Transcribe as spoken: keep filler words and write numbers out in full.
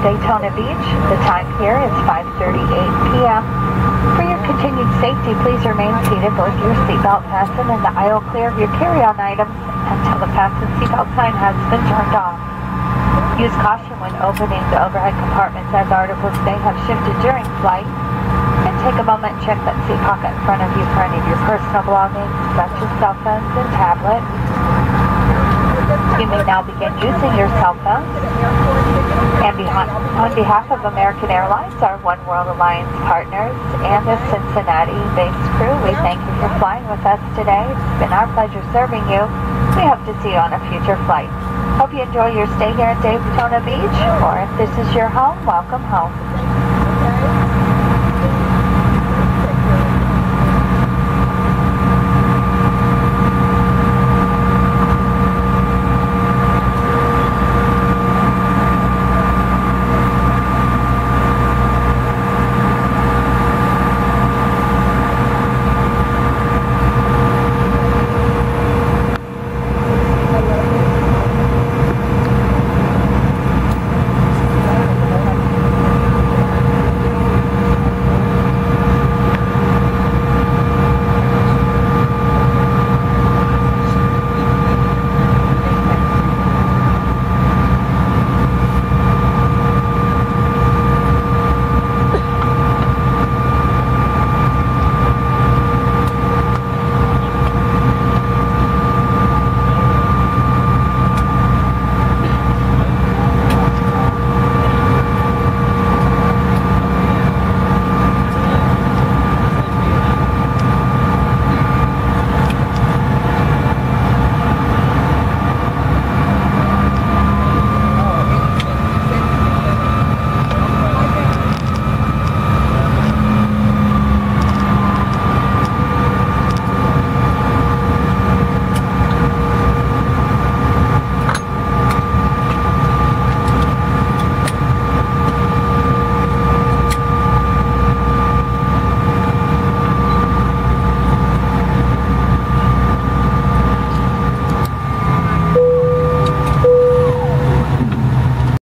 Daytona Beach. The time here is five thirty-eight p m For your continued safety, please remain seated with your seatbelt fastened and the aisle clear of your carry-on items until the fasten seatbelt sign has been turned off. Use caution when opening the overhead compartments as articles may have shifted during flight. And take a moment and check that seat pocket in front of you for any of your personal belongings, such as cell phones and tablets. You may now begin using your cell phones. And behind, on behalf of American Airlines, our One World Alliance partners, and the Cincinnati-based crew, we thank you for flying with us today. It's been our pleasure serving you. We hope to see you on a future flight. Hope you enjoy your stay here at Daytona Beach, or if this is your home, welcome home.